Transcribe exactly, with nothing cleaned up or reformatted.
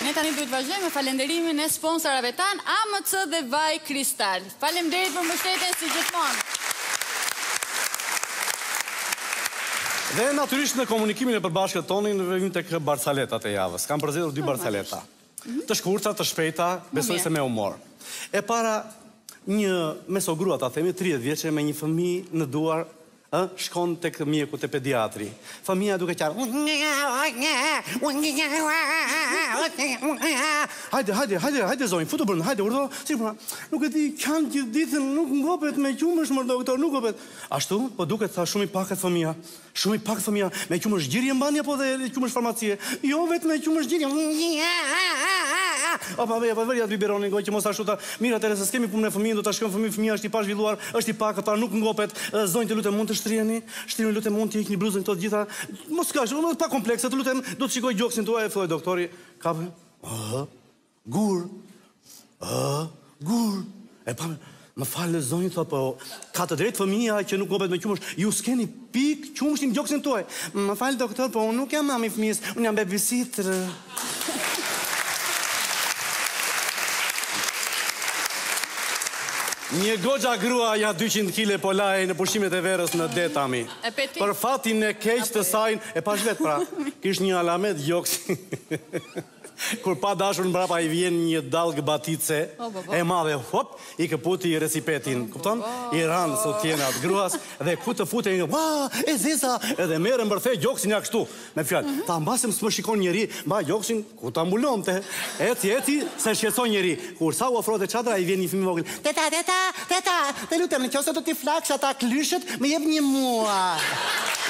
Ne tani duhet vazhdojmë me falenderimin e sponsorave tan, A M C dhe Vaj Kristal. Faleminderit për mbështetjen si gjithmonë. Dhe natyrisht në komunikimin e përbashkët tonin në vëvim tek barcaletat e javës. Kam përzgjedhur dy barcaleta. Të shkurtra, të shpejta, besoj se me humor. E para, një mesogrua, ta themi, tridhjetë vjeçe me një fëmijë në duar, shkon tek mjeku te pediatri. Fëmia duke qarë. Hajde, hajde, hajde, hajde zonjë, futu brenda, hajde, urdhëro. Si puna? Nuk e di, kanë gjithë ditën, nuk ngopet me qumësh, më doktor, nuk ngopet. Ashtu, po duket tha shumë i pakët fëmia. Shumë i pakët fëmia. Me qumësh gjirje mbani apo dhe qumësh farmacie? Jo, vetë me qumësh gjirje. Opa, veja, pa vërja të biberonin, goj që mos ashtu ta, mira Teresa, s'kemi punë me fëmijën, do ta shkojmë fëmijë, fëmija është i pazhvilluar, është i pakët, pra nuk ngopet, zonjë të lutem mund të shtriheni, shtriheni lutem mund të ikni bluzën këto të gjitha, mos ka, pa komplekse, të lutem, do të shikoj gjoksin tuaj, e filloi doktori, kapë, ëh, gur, ëh, gur, e pa, më falë zonjë, thot, po, ka të drejtë fëmija që nuk ngopet me qumësh, ju s'keni pik qumështin gjoksin tuaj, më falë doktor, po, unë nuk jam mami fëmijës, unë jam babysitter. Një goxha grua ja dyqind kile po laj në pushimet e verës në detami. Për fatin e keq të sajnë, e pash vetë pra, kish një alamet gjoksi. Kur pa dashur në brapa i vjen një dalgë batice, e madhe, hop, i këputi recipetin, kupton? I randë sot tjenat gruas, dhe ku të fute një, wa, e zesa, edhe mere mbërthe gjoksin ja kështu, me fjallë. Ta mbasem s'më shikon njeri, mba gjoksin, ku ta mbulon të, eti, eti, se shqetson njeri. Kur sa u ofrote qadra, i vjen një fëmijë vogël. Teta, teta, teta, te lutem, në qose të ti flaksh ata klyshët, me jep një mua.